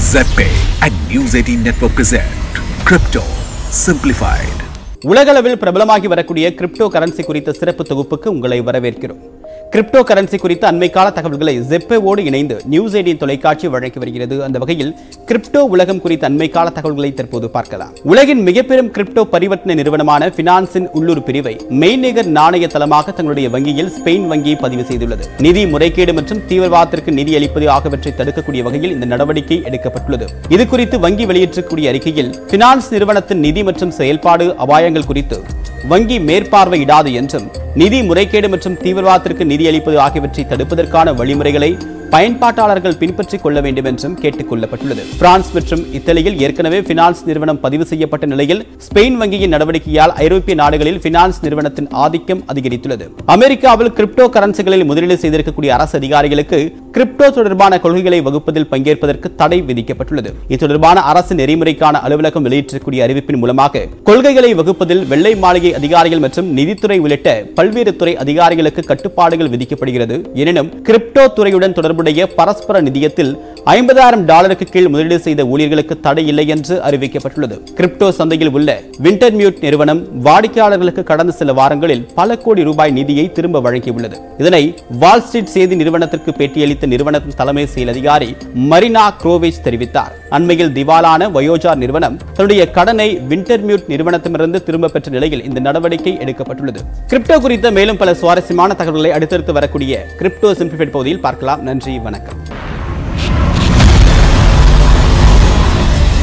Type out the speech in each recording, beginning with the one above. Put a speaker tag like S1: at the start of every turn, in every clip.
S1: ZebPay and News18 Network present Crypto Simplified.
S2: உலகளவில் பிரபலமாகி வரக்கூடிய கிரிப்டோ கரன்சி குறித்த சிறப்பு தொகுப்புக்கு உங்களை வரவேற்கிறோம். கிரிப்டோ கரன்சி குறித்த அண்மைக்கால தகவல்களை ZebPay ஓடு இணைந்து News18 தொலைக்காட்சி வழங்கி வருகிறது. அந்த வகையில் கிரிப்டோ உலகம் குறித்த அண்மைக்கால தகவல்களை தற்போது பார்க்கலாம். உலகின் மிகப்பெரும் கிரிப்டோ பரிவர்த்தனை நிறுவனமான பினான்ஸின் உள்ளூர் பிரிவை மெய்நிகர் நாணய தளமாக தங்களுடைய வங்கியில் ஸ்பெயின் வங்கி பதிவு செய்துள்ளது. நிதி முறைகேடு மற்றும் தீவிரவாதத்திற்கு நிதி அளிப்பது ஆகியவற்றை தடுக்கக்கூடிய வகையில் இந்த நடவடிக்கை எடுக்கப்பட்டுள்ளது. இது குறித்து வங்கி வெளியிட்டிருக்கக்கூடிய அறிக்கையில் பினான்ஸ் நிறுவனத்தின் நிதி மற்றும் செயல்பாடு அபாயங்கள் குறித்து வங்கி மேற்பார்வையிடாது என்றும் நிதி முறைகேடு மற்றும் தீவிரவாதத்திற்கு நிதி அளிப்பது ஆகியவற்றை தடுப்பதற்கான வழிமுறைகளை பயன்பாட்டாளர்கள் பின்பற்றிக் கொள்ள வேண்டும் என்றும் கேட்டுக் கொள்ளப்பட்டுள்ளது. பிரான்ஸ் மற்றும் இத்தாலியில் ஏற்கனவே பினான்ஸ் நிறுவனம் பதிவு செய்யப்பட்ட நிலையில் ஸ்பெயின் வங்கியின் நடவடிக்கையால் ஐரோப்பிய நாடுகளில் பினான்ஸ் நிறுவனத்தின் ஆதிக்கம் அதிகரித்துள்ளது. அமெரிக்காவில் கிரிப்டோ கரன்சிகளில் முதலீடு செய்திருக்கக்கூடிய அரசு அதிகாரிகளுக்கு கிரிப்டோ தொடர்பான கொள்கைகளை வகுப்பதில் பங்கேற்பதற்கு தடை விதிக்கப்பட்டுள்ளது. இது தொடர்பான அரசு நெறிமுறைக்கான அலுவலகம் வெளியிட்டிருக்கக்கூடிய அறிவிப்பின் மூலமாக கொள்கைகளை வகுப்பதில் வெள்ளை மாளிகை அதிகாரிகள் மற்றும் நிதித்துறை உள்ளிட்ட பல்வேறு துறை அதிகாரிகளுக்கு கட்டுப்பாடுகள் விதிக்கப்படுகிறது. எனினும் கிரிப்டோ துறையுடன் தொடர்புடைய பரஸ்பர நிதியத்தில் $50,000 கீழ் முதலீடு செய்த ஊழியர்களுக்கு தடை இல்லை என்று அறிவிக்கப்பட்டுள்ளது. கிரிப்டோ சந்தையில் உள்ள விண்டர்மியூட் நிறுவனம் வாடிக்கையாளர்களுக்கு கடந்த சில வாரங்களில் பல கோடி ரூபாய் நிதியை திரும்ப வழங்கியுள்ளது. இதனை வால் ஸ்ட்ரீட் செய்தி நிறுவனத்திற்கு பேட்டியளித்த நிறுவனத்தின் தலைமை செயல் அதிகாரி மரினா குரோவிச் தெரிவித்தார். அண்மையில் திவாலான வயோஜார் நிறுவனம் தன்னுடைய கடனை விண்டர்மியூட் நிறுவனத்திலிருந்து திரும்ப பெற்ற நிலையில் இந்த நடவடிக்கை எடுக்கப்பட்டுள்ளது. கிரிப்டோ குறித்த மேலும் பல சுவாரஸ்யமான தகவல்களை அடுத்தடுத்து வரக்கூடிய கிரிப்டோ சிம்பிளிஃபைட் பகுதியில் பார்க்கலாம். நன்றி, வணக்கம்.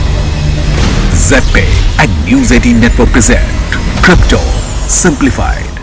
S1: ZebPay and News18 Network present Crypto Simplified.